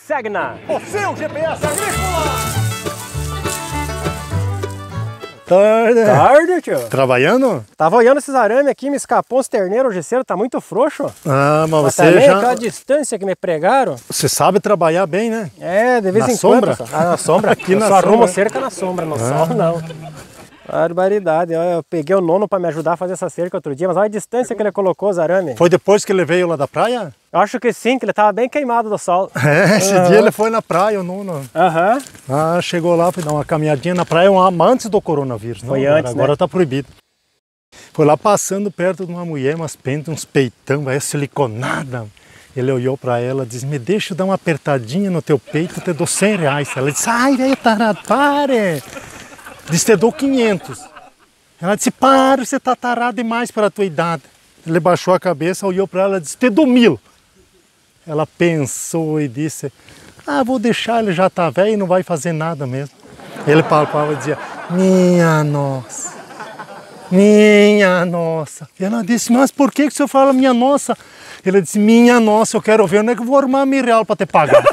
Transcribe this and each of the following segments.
Segna. O seu GPS agrícola! Tarde, tio. Trabalhando? Tava olhando esses arames aqui, me escapou uns terneiros, o gesseiro tá muito frouxo. Ah, mas você também já... aquela distância que me pregaram. Você sabe trabalhar bem, né? É, de vez Na em sombra? quando. Ah, na sombra. Aqui eu na só arrumo sombra. cerca na sombra, no sol não. Barbaridade. Eu peguei o nono pra me ajudar a fazer essa cerca outro dia, mas olha a distância que ele colocou os arames. Foi depois que ele veio lá da praia? Eu acho que sim, que ele tava bem queimado do sol. É, esse dia ele foi na praia, o nono. Aham. Ah, chegou lá, foi dar uma caminhadinha na praia antes do coronavírus. Foi agora, antes, né? Agora tá proibido. Foi lá passando perto de uma mulher, umas pentas, uns peitão, vai siliconada. Ele olhou para ela e disse, me deixa eu dar uma apertadinha no teu peito, eu te dou 100 reais. Ela disse, ai, velho, tarado, pare. Disse, te dou 500. Ela disse, para, você tá tarado demais para a tua idade. Ele baixou a cabeça, olhou para ela e disse, te dou 1000. Ela pensou e disse, ah, vou deixar, ele já tá velho e não vai fazer nada mesmo. Ele palpava e dizia, minha nossa, minha nossa. E ela disse, mas por que o senhor fala minha nossa? Ele disse, minha nossa, eu quero ver onde é que eu vou arrumar R$1.000 para te pagar.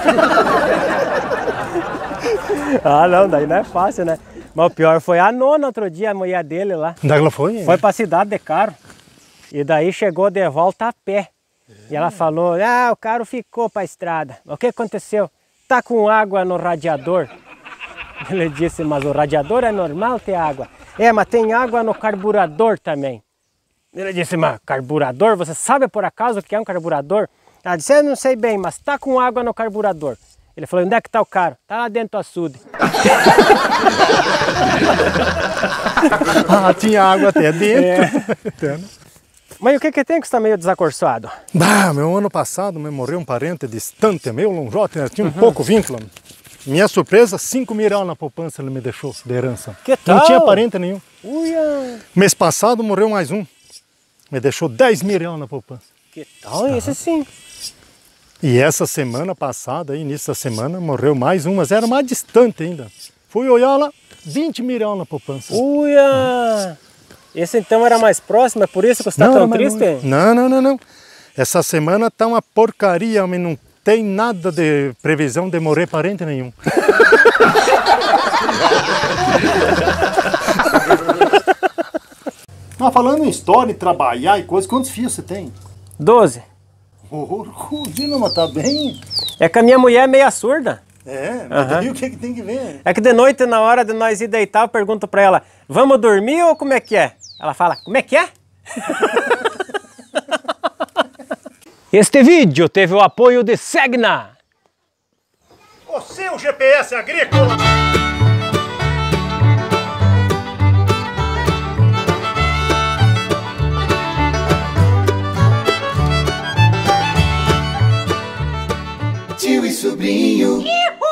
Ah, não, daí não é fácil, né? Mas o pior foi a nona outro dia, a mulher dele lá. Onde ela foi? Foi pra cidade de carro. E daí chegou de volta a pé. E ela falou, ah, o carro ficou pra estrada. O que aconteceu? Tá com água no radiador. Ele disse, mas o radiador é normal ter água. É, mas tem água no carburador também. Ele disse, mas carburador? Você sabe por acaso o que é um carburador? Ela disse, eu não sei bem, mas tá com água no carburador. Ele falou, onde é que tá o carro? Tá lá dentro do açude. Ah, tinha água até dentro. É. Mas o que que tem que está meio desacorçoado? Ah, meu ano passado me morreu um parente distante, meu lonjote, né? Tinha um pouco vínculo. Minha surpresa, R$5.000 na poupança ele me deixou de herança. Que tal? Não tinha parente nenhum. Uia! Mês passado morreu mais um. Me deixou R$10.000 na poupança. Que tal? Esse sim. E essa semana passada, início da semana, morreu mais um, mas era mais distante ainda. Fui olhar lá, R$20.000 na poupança. Uia! Esse então era mais próximo, é por isso que você está tão triste? Não. Essa semana tá uma porcaria, mas não tem nada de previsão de morrer parente nenhum. Mas falando em história, em trabalhar e coisas, quantos filhos você tem? 12. Rodina, mas tá bem. É que a minha mulher é meia surda. É, mas daí o que tem que ver? É que de noite, na hora de nós ir deitar, eu pergunto pra ela, vamos dormir ou como é que é? Ela fala, como é que é? Este vídeo teve o apoio de Segna. O seu GPS agrícola! Tio e sobrinho.